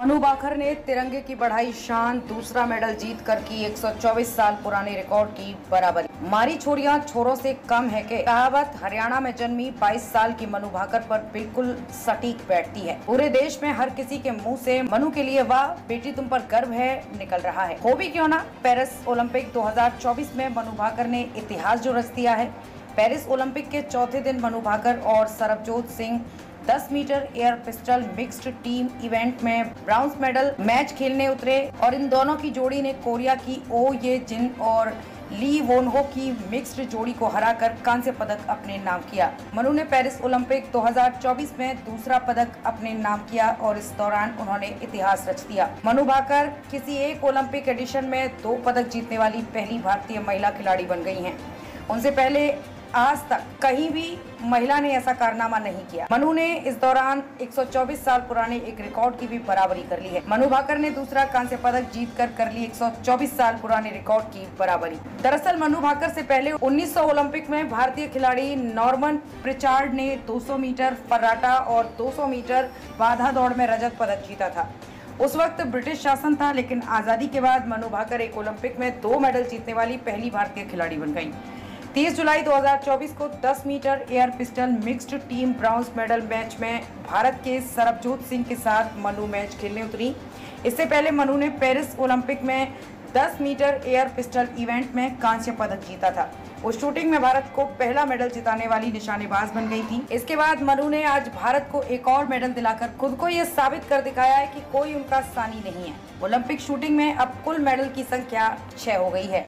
मनु भाकर ने तिरंगे की बढ़ाई शान, दूसरा मेडल जीतकर की 124 साल पुराने रिकॉर्ड की बराबरी। मारी छोरियां छोरों से कम है के कहावत हरियाणा में जन्मी 22 साल की मनु भाकर पर बिल्कुल सटीक बैठती है। पूरे देश में हर किसी के मुंह से मनु के लिए वाह बेटी तुम पर गर्व है निकल रहा है। हो भी क्यों ना, पेरिस ओलंपिक 2024 में मनु भाकर ने इतिहास जो रच दिया है। पेरिस ओलंपिक के चौथे दिन मनु भाकर और Sarabjot Singh 10 meter air pistol mixed team event में ब्रॉन्ज मेडल मैच खेलने उतरे और इन दोनों की जोड़ी ने कोरिया की ओ ये जिन और ली वोनहो की मिक्स्ड जोड़ी को हराकर कांस्य पदक अपने नाम किया। मनु ने पेरिस ओलंपिक 2024 में दूसरा पदक अपने नाम किया और इस दौरान उन्होंने इतिहास रच दिया। मनु भाकर किसी एक ओलंपिक एडिशन में 2 पदक जीतने वाली पहली भारतीय महिला खिलाड़ी बन गई हैं। उनसे पहले आज तक कहीं भी महिला ने ऐसा कारनामा नहीं किया। मनु ने इस दौरान 124 साल पुराने एक रिकॉर्ड की भी बराबरी कर ली है। मनु भाकर ने दूसरा कांस्य पदक जीतकर कर ली 124 साल पुराने रिकॉर्ड की बराबरी। दरअसल मनु भाकर से पहले 1900 ओलंपिक में भारतीय खिलाड़ी नॉर्मन प्रिचार्ड ने 200 मीटर फर्राटा और 200 मीटर बाधा दौड़ में रजत पदक जीता था। उस वक्त ब्रिटिश शासन था, लेकिन आजादी के बाद मनु भाकर एक ओलंपिक में 2 मेडल जीतने वाली पहली भारतीय खिलाड़ी बन गयी। 30 जुलाई 2024 को 10 meter air pistol mixed team bronze medal match में भारत के सरबजोत सिंह के साथ मनु मैच खेलने उतरी। इससे पहले मनु ने पेरिस ओलंपिक में 10 मीटर एयर पिस्टल इवेंट में कांस्य पदक जीता था। उस शूटिंग में भारत को पहला मेडल जिताने वाली निशानेबाज बन गई थी। इसके बाद मनु ने आज भारत को एक और मेडल दिलाकर खुद को ये साबित कर दिखाया है कि कोई उनका सानी नहीं है। ओलंपिक शूटिंग में अब कुल मेडल की संख्या 6 हो गई है।